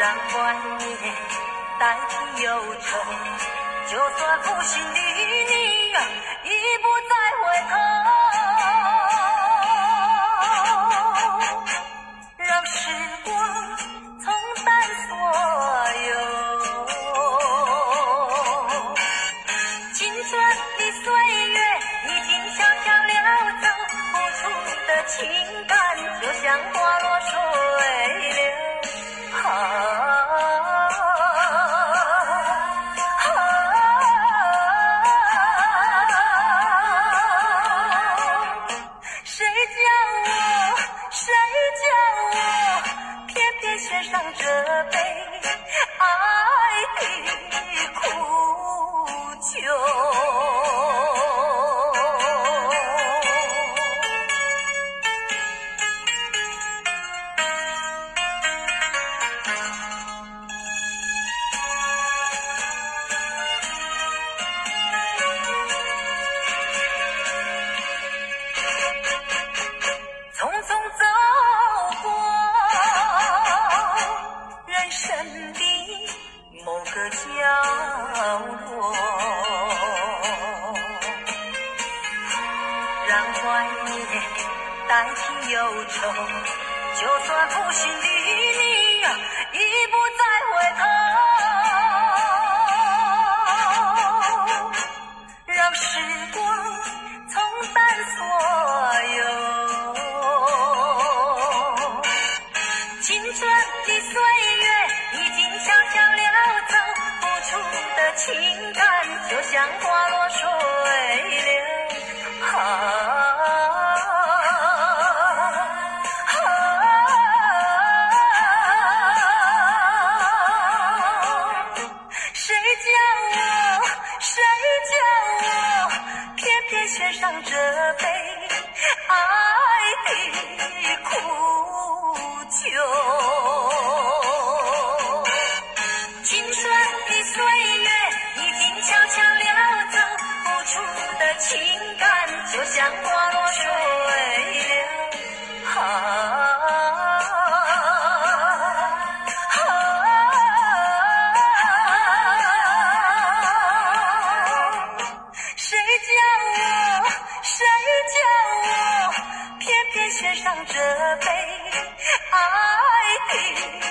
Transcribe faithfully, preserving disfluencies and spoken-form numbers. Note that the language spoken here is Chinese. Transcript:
让怀念代替忧愁，就算负心离你呀，已不再回头。让时光冲淡所有，青春的岁月已经悄悄溜走，付出的情感就像花落水流。啊上这杯爱的苦酒。匆匆走过人生的某个角落，让怀念代替忧愁，就算负心离你呀，已不再回头。让时光冲淡所有，青春的岁月已经悄悄溜走，付出的情感就像花落水流。啊啊谁叫我谁叫我偏偏选上这杯爱的苦酒。青春的岁月已经悄悄溜走，付出的情感就像花落水流。啊谁叫我谁叫我偏偏选上这杯爱的